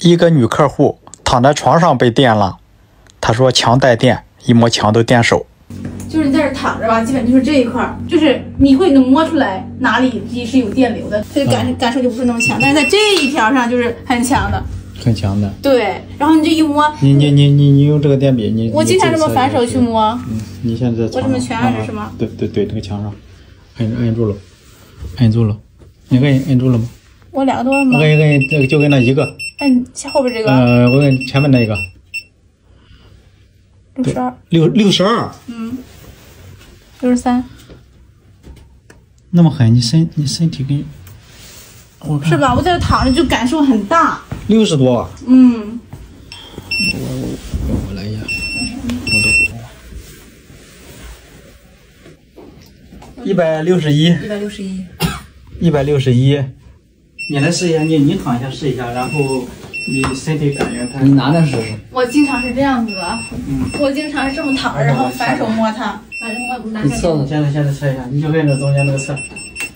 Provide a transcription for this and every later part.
一个女客户躺在床上被电了，她说墙带电，一摸墙都电手。 就是你在这躺着吧，基本就是这一块，就是你会能摸出来哪里是有电流的，这个感受就不是那么强，但是在这一条上就是很强的。 很强的。 对，然后你这一摸， 你用这个电笔， 我经常这么反手去摸。 你现在我这么全按着是吗？ 对，这个墙上，摁住了，摁住了，你摁住了吗？ 我2个都摁吗？ 摁，这个就跟那一个。 摁后边这个。 我摁前面那一个。62。 63。 那么狠，你身体跟。 是吧？我在这躺着就感受很大。 60多。 嗯。 我来一下。161。161。你来试一下，你躺下试一下，然后你身体感觉它。你拿着试试。 我经常是这样子的。我经常是这么躺着，然后反手摸它。 你测测，现在测一下，你就摁着中间那个测。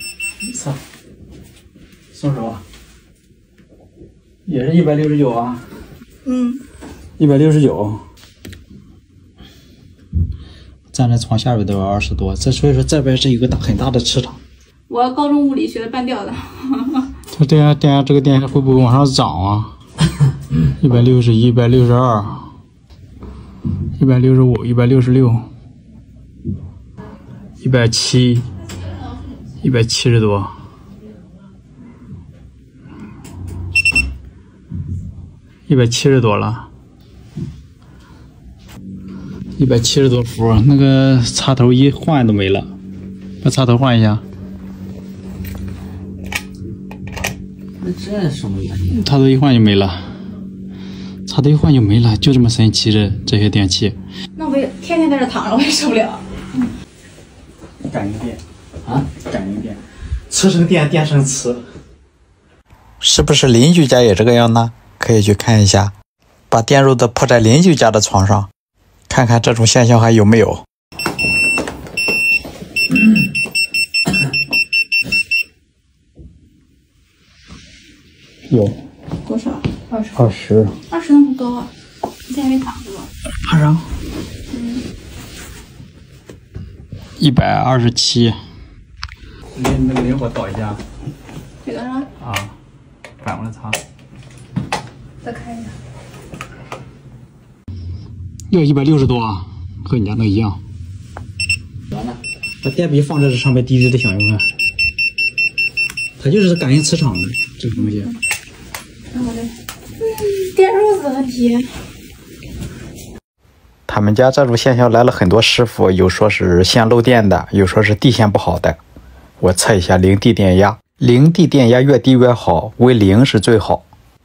松手啊。也是169啊。169。站在床下边都要20多，所以说这边是有个很大的磁场。 我高中物理学的半吊子。 它这个电压会不会往上涨啊？161、162、165、166、170、170多。170多了，170多伏，那个插头一换都没了，把插头换一下。 那这什么原因？ 插头一换就没了，就这么神奇的这些电器。 那我也天天在这躺着，我也受不了。 感应电啊，感应电，磁生电，电生磁。是不是邻居家也这个样呢？可以去看一下，把电褥子铺在邻居家的床上，看看这种现象还有没有。有多少 ？20 那么高啊！你现在还没躺住啊？ 马上。127。那个灵活倒一下。 这个是吧？ 啊，反过来擦。 再看一下。 要160多啊，和你家那一样。完了，把电笔放在这上面，滴滴的响，用看。它就是感应磁场的这个东西。 看我这，电褥子的问题。 他们家这种现象来了很多师傅，有说是线漏电的，有说是地线不好的。我测一下零地电压，零地电压越低越好，为0是最好。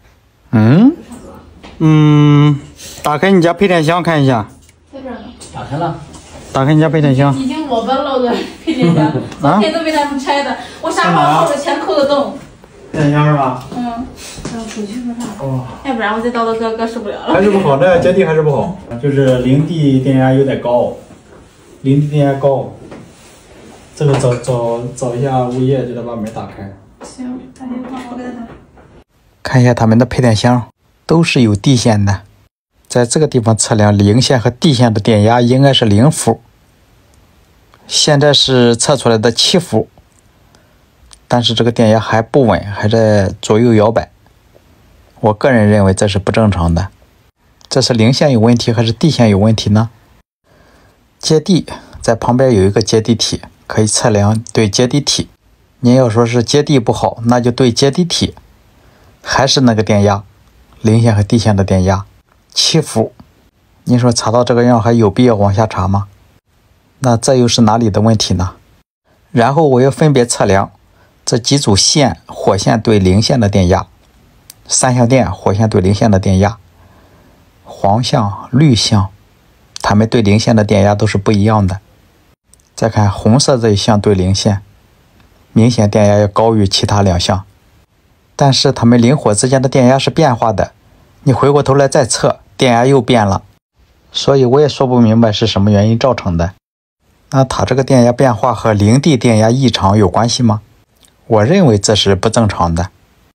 打开你家配电箱看一下。 在这儿呢。 打开了。 打开你家配电箱。 已经裸奔了的配电箱，昨天都被他们拆的，我沙发后边全抠个洞。 配电箱是吧？ 让我出去吧。要不然我再叨叨哥受不了了。 还是不好，这接地还是不好，就是零地电压有点高，零地电压高。这个找一下物业，就得把门打开。 行，打电话我给他打。 看一下他们的配电箱，都是有地线的。在这个地方测量零线和地线的电压应该是0伏，现在是测出来的7伏，但是这个电压还不稳，还在左右摇摆。我个人认为这是不正常的。这是零线有问题还是地线有问题呢？接地在旁边有一个接地体，可以测量对接地体。您要说是接地不好，那就对接地体，还是那个电压，零线和地线的电压7伏。您说查到这个样还有必要往下查吗？那这又是哪里的问题呢？然后我要分别测量这几组线，火线对零线的电压，三相电火线对零线的电压，黄相、绿相，它们对零线的电压都是不一样的。再看红色这一项对零线，明显电压要高于其他2项，但是它们零火之间的电压是变化的，你回过头来再测，电压又变了，所以我也说不明白是什么原因造成的。那它这个电压变化和零地电压异常有关系吗？我认为这是不正常的。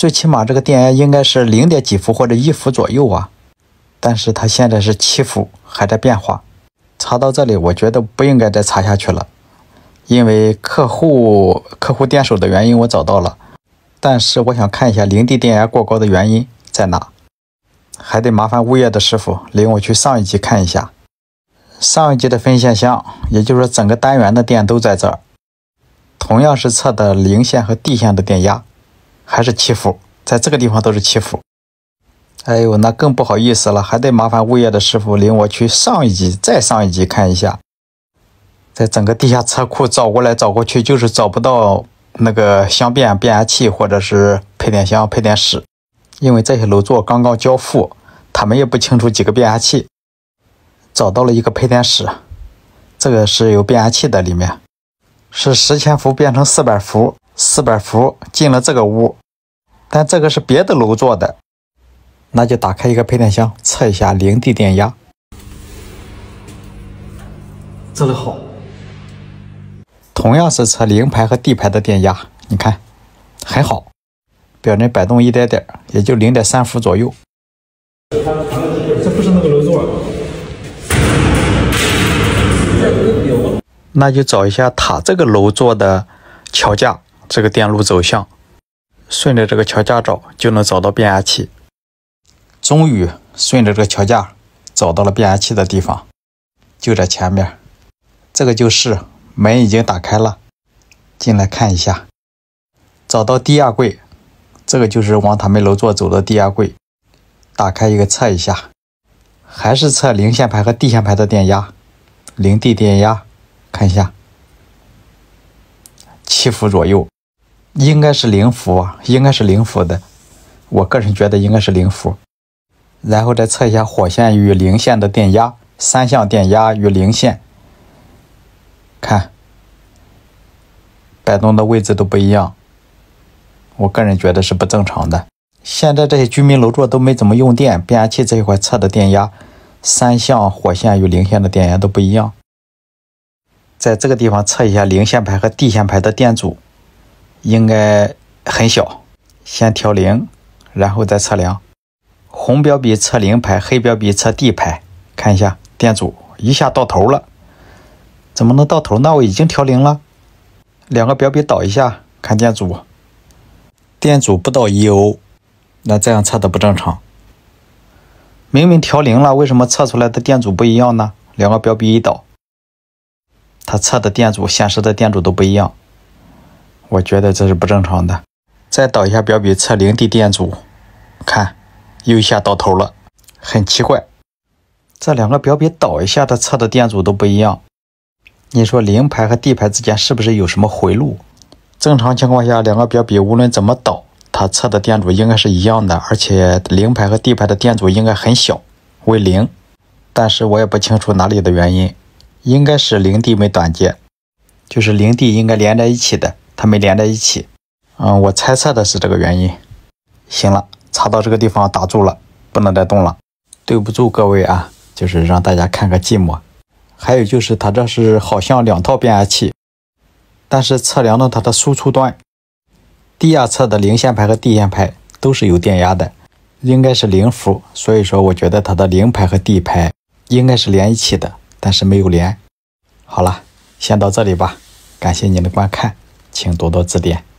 最起码这个电压应该是0点几伏或者1伏左右啊，但是它现在是7伏，还在变化。插到这里，我觉得不应该再插下去了，因为客户电手的原因我找到了，但是我想看一下0D 电压过高的原因在哪，还得麻烦物业的师傅领我去上一级看一下。上一级的分线箱，也就是说整个单元的电都在这儿，同样是测的零线和地线的电压，还是7伏，在这个地方都是7伏。哎呦，那更不好意思了，还得麻烦物业的师傅领我去上一级再上一级看一下。在整个地下车库找过来找过去，就是找不到那个箱变压器或者是配电箱配电室，因为这些楼座刚刚交付，他们也不清楚几个变压器。找到了一个配电室，这个是有变压器的，里面是10千伏变成400伏，400伏进了这个屋，但这个是别的楼座的，那就打开一个配电箱测一下0D 电压。 这里好， 同样是测零排和地排的电压，你看很好，表针摆动一点点，也就0.3伏左右。 这不是那个楼座。 那就找一下它这个楼座的桥架，这个电路走向，顺着这个桥架找就能找到变压器。终于顺着这个桥架找到了变压器的地方，就在前面。这个就是门已经打开了，进来看一下。找到低压柜，这个就是往他们楼座走的低压柜，打开一个测一下，还是测零线排和地线排的电压，0D 电压。看一下，7伏左右，应该是0伏啊，应该是0伏的，我个人觉得应该是0伏。然后再测一下火线与零线的电压，3项电压与零线，看摆动的位置都不一样，我个人觉得是不正常的。现在这些居民楼座都没怎么用电，变压器这一块测的电压，3项火线与零线的电压都不一样。在这个地方测一下零线排和地线排的电阻，应该很小，先调0，然后再测量。红标笔测零排，黑标笔测地排，看一下电阻一下到头了，怎么能到头呢？我已经调0了，两个标笔倒一下，看电阻，电阻不到1欧，那这样测的不正常。明明调0了，为什么测出来的电阻不一样呢？两个标笔一倒，它测的电阻显示的电阻都不一样，我觉得这是不正常的。再导一下标笔测0D 电阻，看又一下到头了，很奇怪。这两个标笔导一下，它测的电阻都不一样，你说零排和地排之间是不是有什么回路？正常情况下，两个标笔无论怎么导，它测的电阻应该是一样的，而且零排和地排的电阻应该很小，为0，但是我也不清楚哪里的原因。应该是0D 没短接，就是 0D 应该连在一起的，它没连在一起。我猜测的是这个原因。行了，插到这个地方打住了，不能再动了。对不住各位啊，就是让大家看个寂寞。还有就是它这是好像2套变压器，但是测量了它的输出端，低压侧的零线排和地线排都是有电压的，应该是0伏，所以说我觉得它的零排和地排应该是连一起的，但是没有连。好了，先到这里吧，感谢您的观看，请多多指点。